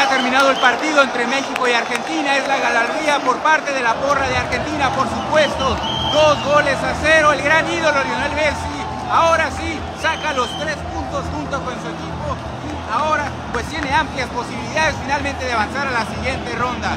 ha terminado el partido entre México y Argentina. Es la gallardía por parte de la porra de Argentina, por supuesto. 2-0. El gran ídolo Lionel Messi, ahora sí, saca los 3 puntos junto con su equipo. Y ahora pues tiene amplias posibilidades finalmente de avanzar a la siguiente ronda.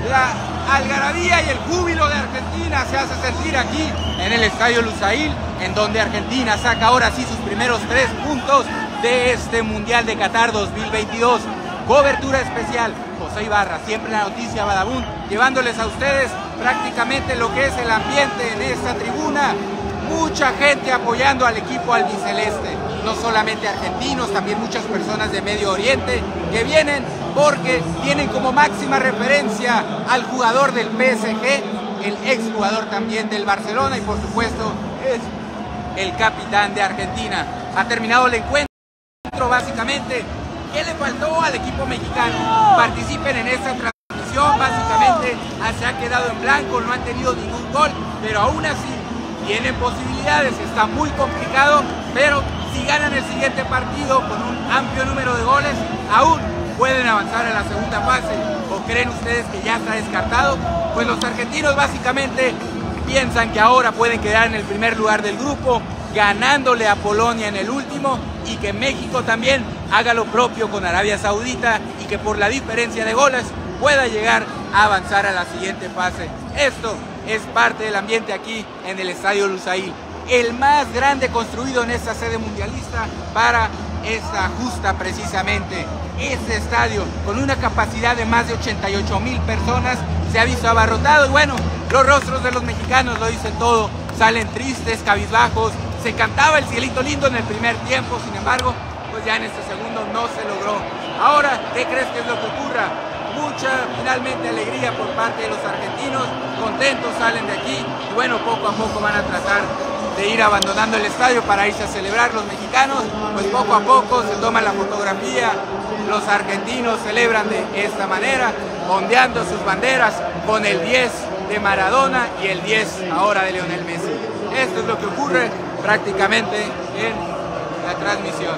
La algarabía y el júbilo de Argentina se hace sentir aquí en el Estadio Lusail, en donde Argentina saca ahora sí sus primeros 3 puntos de este Mundial de Qatar 2022. Cobertura especial, José Ibarra, siempre la noticia Badabun, llevándoles a ustedes prácticamente lo que es el ambiente en esta tribuna. Mucha gente apoyando al equipo albiceleste, no solamente argentinos, también muchas personas de Medio Oriente que vienen porque tienen como máxima referencia al jugador del PSG, el exjugador también del Barcelona y por supuesto es el capitán de Argentina. Ha terminado el encuentro básicamente. ¿Qué le faltó al equipo mexicano? Participen en esta transmisión, básicamente se ha quedado en blanco, no han tenido ningún gol, pero aún así tienen posibilidades, está muy complicado, pero si ganan el siguiente partido con un amplio número de goles, aún pueden avanzar a la segunda fase. ¿O creen ustedes que ya está descartado? Pues los argentinos básicamente piensan que ahora pueden quedar en el primer lugar del grupo, ganándole a Polonia en el último, y que México también haga lo propio con Arabia Saudita y que por la diferencia de goles pueda llegar a avanzar a la siguiente fase. Esto es parte del ambiente aquí en el Estadio Lusail, el más grande construido en esta sede mundialista para esta justa precisamente. Este estadio con una capacidad de más de 88,000 personas se ha visto abarrotado y bueno, los rostros de los mexicanos lo dicen todo, salen tristes, cabizbajos. Se cantaba el cielito lindo en el primer tiempo, sin embargo, pues ya en este segundo no se logró. Ahora, ¿qué crees que es lo que ocurra? Mucha, finalmente, alegría por parte de los argentinos, contentos salen de aquí y bueno, poco a poco van a tratar de ir abandonando el estadio para irse a celebrar. Los mexicanos, pues poco a poco se toman la fotografía, los argentinos celebran de esta manera, ondeando sus banderas con el 10 de Maradona y el 10 ahora de Lionel Messi. Esto es lo que ocurre prácticamente en la transmisión.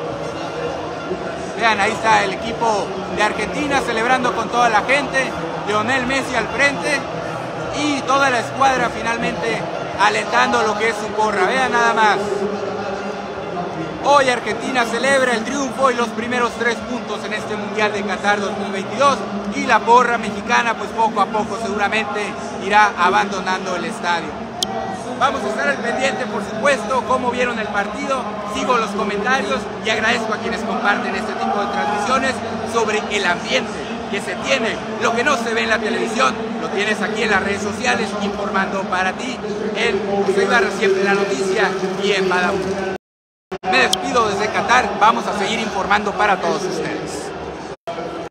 Vean, ahí está el equipo de Argentina celebrando con toda la gente, Lionel Messi al frente y toda la escuadra finalmente alentando lo que es su porra. Vean nada más. Hoy Argentina celebra el triunfo y los primeros 3 puntos en este Mundial de Qatar 2022 y la porra mexicana pues poco a poco seguramente irá abandonando el estadio. Vamos a estar al pendiente, por supuesto, cómo vieron el partido, sigo los comentarios y agradezco a quienes comparten este tipo de transmisiones sobre el ambiente que se tiene. Lo que no se ve en la televisión, lo tienes aquí en las redes sociales, informando para ti en José Ibarra, siempre la noticia, y en Badabun. Me despido desde Qatar, vamos a seguir informando para todos ustedes.